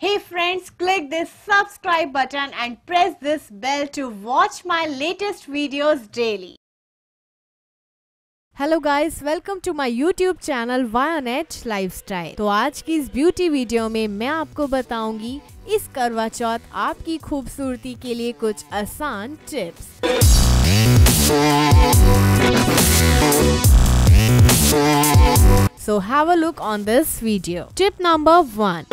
Hey friends, click this subscribe button and press this bell to watch my latest videos daily. Hello guys, welcome to my YouTube channel वायानेट lifestyle. तो आज की इस beauty video में मैं आपको बताऊंगी इस करवा चौथ आपकी खूबसूरती के लिए कुछ आसान tips. So have a look on this video. Tip number 1.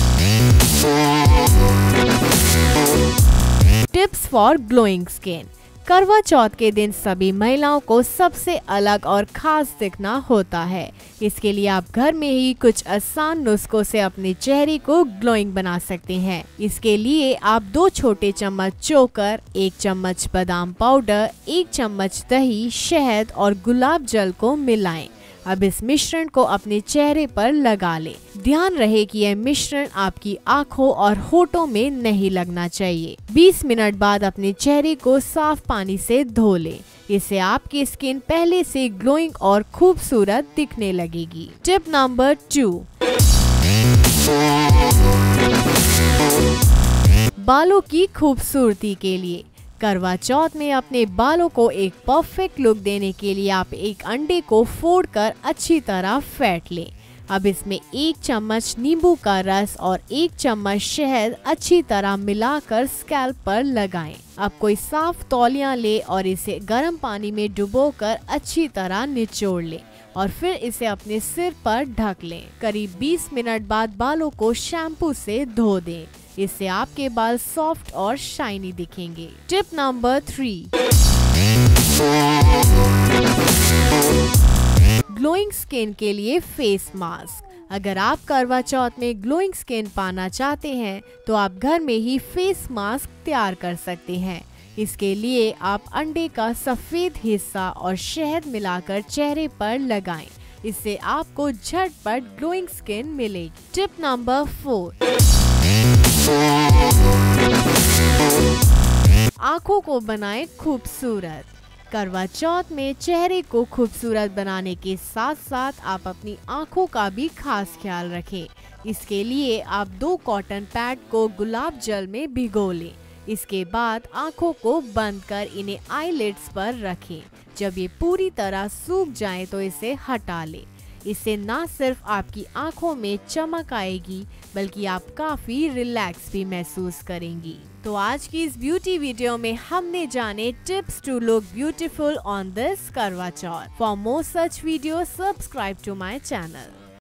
Tips for glowing skin. करवा चौथ के दिन सभी महिलाओं को सबसे अलग और खास दिखना होता है। इसके लिए आप घर में ही कुछ आसान नुस्खों से अपने चेहरे को ग्लोइंग बना सकते हैं। इसके लिए आप 2 छोटे चम्मच चोकर, 1 चम्मच बादाम पाउडर, 1 चम्मच दही, शहद और गुलाब जल को मिलाएं। अब इस मिश्रण को अपने चेहरे पर लगा लें। ध्यान रहे कि यह मिश्रण आपकी आंखों और होठों में नहीं लगना चाहिए। 20 मिनट बाद अपने चेहरे को साफ पानी से धो लें। इससे आपकी स्किन पहले से ग्लोइंग और खूबसूरत दिखने लगेगी। Tip number 2। बालों की खूबसूरती के लिए करवा चौथ में अपने बालों को एक परफेक्ट लुक देने के लिए आप एक अंडे को फोड़कर अच्छी तरह फेंट लें। अब इसमें 1 चम्मच नींबू का रस और 1 चम्मच शहद अच्छी तरह मिलाकर स्कैल्प पर लगाएं। अब कोई साफ तौलिया ले और इसे गर्म पानी में डुबोकर अच्छी तरह निचोड़ लें और फिर इसे अपने सिर पर ढक लें। करीब 20 मिनट बाद बालों को शैम्पू से धो दें। इससे आपके बाल सॉफ्ट और शाइनी दिखेंगे। Tip number 3। ग्लोइंग स्किन के लिए फेस मास्क। अगर आप करवा चौथ में ग्लोइंग स्किन पाना चाहते हैं तो आप घर में ही फेस मास्क तैयार कर सकते हैं। इसके लिए आप अंडे का सफेद हिस्सा और शहद मिलाकर चेहरे पर लगाएं। इससे आपको झटपट ग्लोइंग स्किन मिलेगी। Tip number 4। आंखों को बनाएं खूबसूरत। करवा चौथ में चेहरे को खूबसूरत बनाने के साथ साथ आप अपनी आंखों का भी खास ख्याल रखें। इसके लिए आप 2 कॉटन पैड को गुलाब जल में भिगो लें। इसके बाद आंखों को बंद कर इन्हें आईलिड्स पर रखें। जब ये पूरी तरह सूख जाए तो इसे हटा लें। इससे ना सिर्फ आपकी आंखों में चमक आएगी बल्कि आप काफी रिलैक्स भी महसूस करेंगी। तो आज की इस ब्यूटी वीडियो में हमने जाने tips to look beautiful on this Karva Chauth. For more such video subscribe to my channel.